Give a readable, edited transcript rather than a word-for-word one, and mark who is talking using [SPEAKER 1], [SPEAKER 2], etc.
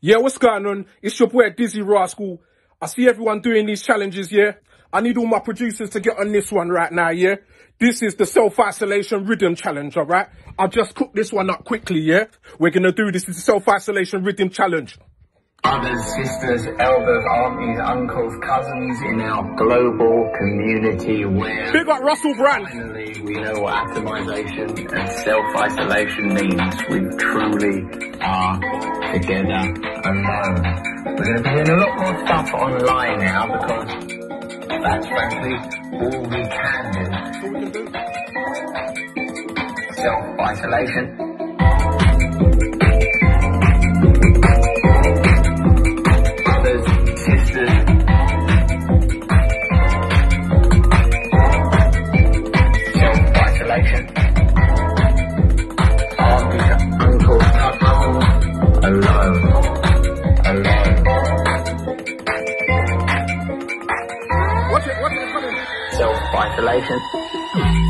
[SPEAKER 1] Yeah, what's going on? It's your boy Dizzee Rascal. I see everyone doing these challenges, yeah? I need all my producers to get on this one right now, yeah? This is the self-isolation Riddim challenge, alright? I'll just cook this one up quickly, yeah? We're gonna do this. It's the self-isolation Riddim challenge.
[SPEAKER 2] Brothers, sisters, elders, aunties, uncles, cousins in our global community where...
[SPEAKER 1] Big up Russell Brand!
[SPEAKER 2] Finally, we know what atomization and self-isolation means. We truly are together alone. We're going to be doing a lot more stuff online now because that's frankly all we can do. Self-isolation. Self-isolation.